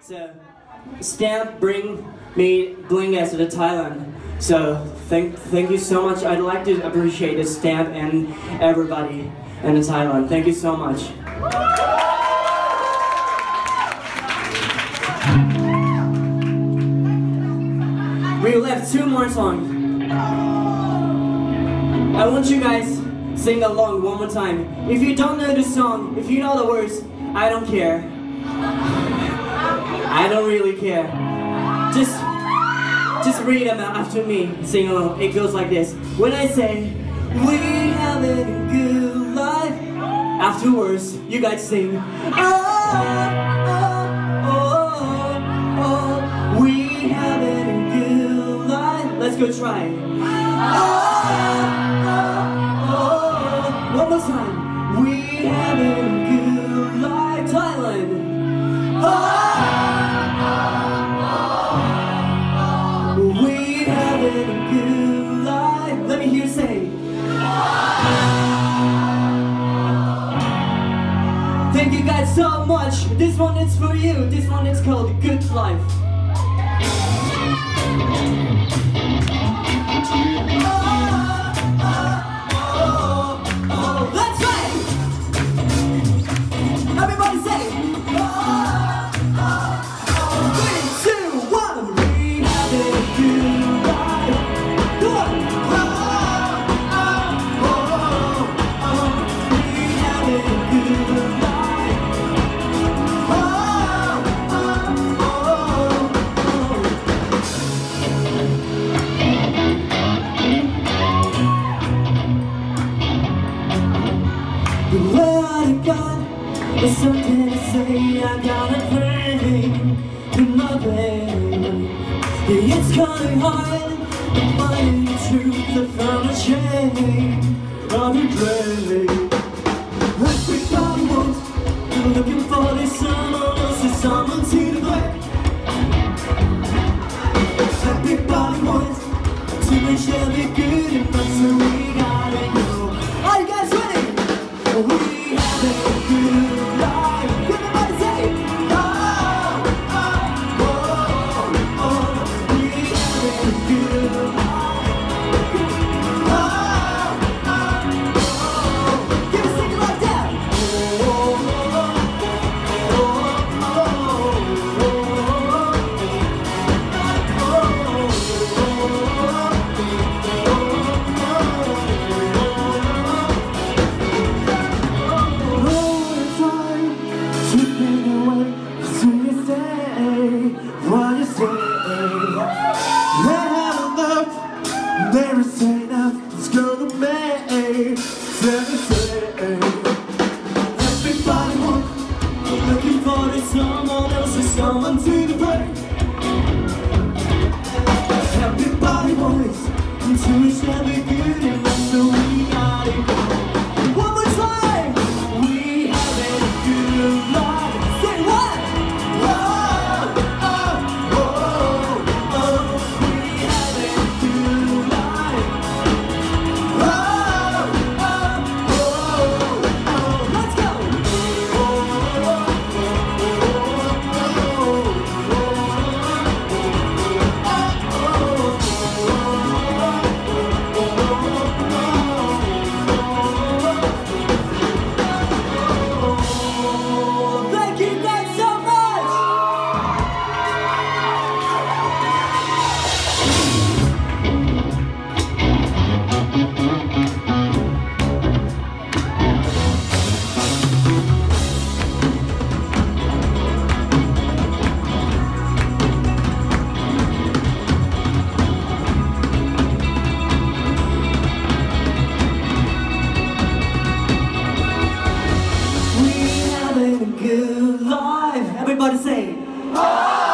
So, Stamp bring us to Thailand. So, thank you so much. I'd like to appreciate the Stamp and everybody in Thailand. Thank you so much. We left 2 more songs. I want you guys sing along one more time. If you don't know the song, if you know the words, I don't care. I don't really care. Just read them after me. Sing along. It goes like this. When I say, we have a good life, afterwards, you guys sing, oh, oh, oh, oh, we have a good life. Let's go try it. Oh, oh, oh, one more time. We have a good life, Thailand. Oh, we have a good life. Let me hear you say. Thank you guys so much. This one is for you. This one is called Good Life. That's right. Everybody say. 3, 2, 1. We have a good life. Come on. We have a good life. The word of God is something to say. I gotta pray in my pain. It's kinda hard to find the truth. I found a chain of regret. Everybody wants, you're looking for this someone else, is someone to blame. Everybody wants to make sure they're good enough, so we gotta go. Are you guys ready? We have a good life. Everybody say, oh, oh, oh, oh. We have a good life. Oh, oh, oh. Give us something like that. Oh, oh, oh, what you say? There is enough. Let's go to May. Everybody wants, looking for this someone else is coming to the break. Everybody wants to share the good enough, so we gotta go. One more time. We have a good life. Say what? Good life. Everybody say, oh!